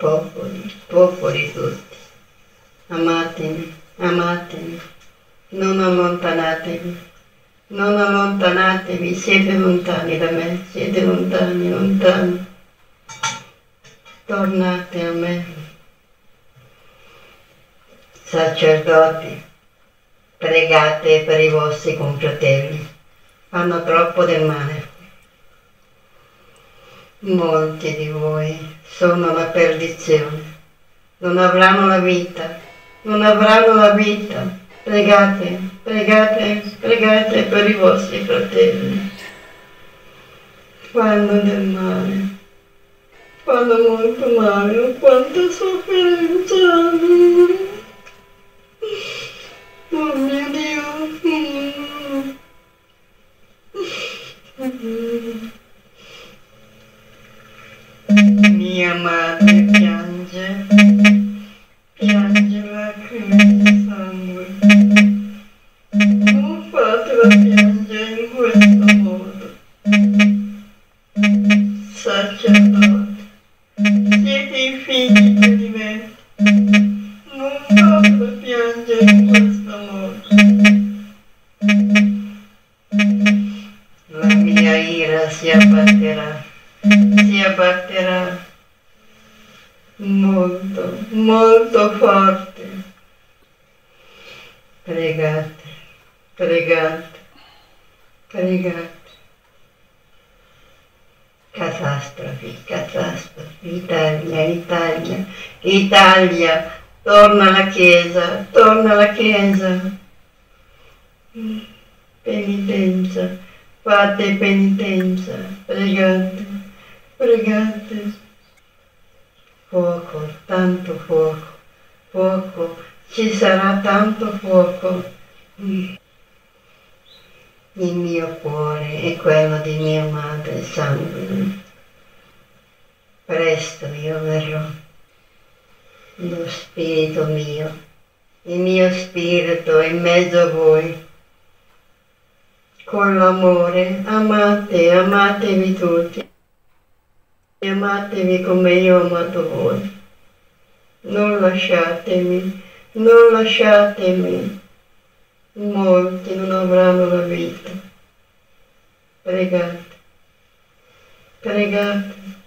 popoli tutti, amatemi, amatemi, non allontanatevi, non allontanatevi, siete lontani da me, siete lontani, lontani, tornate a me. Sacerdoti, pregate per i vostri confratelli, fanno troppo del male. Molti di voi sono la perdizione, non avranno la vita, non avranno la vita. Pregate, pregate, pregate per i vostri fratelli. Fanno del male, fanno molto male, quanta sofferenza. Oh mio Dio. Mia madre piange, piange lacrime di sangue. Non fatela piangere in questo modo. Sacerdoti, siete i figli che diventi. Non fatela piangere in questo modo. La mia ira si abbatterà molto, molto forte. Pregate, pregate, pregate. Catastrofi, catastrofi, Italia, Italia, Italia, torna alla Chiesa, torna alla Chiesa. Penitenza, fate penitenza, pregate, pregate. Fuoco, tanto fuoco, fuoco, ci sarà tanto fuoco. Il mio cuore è quello di mia madre sangue. Presto io verrò. Lo spirito mio, il mio spirito è in mezzo a voi. Con l'amore, amate, amatevi tutti. Amatevi come io ho amato voi. Non lasciatemi, non lasciatemi. Molti non avranno la vita. Pregate, pregate.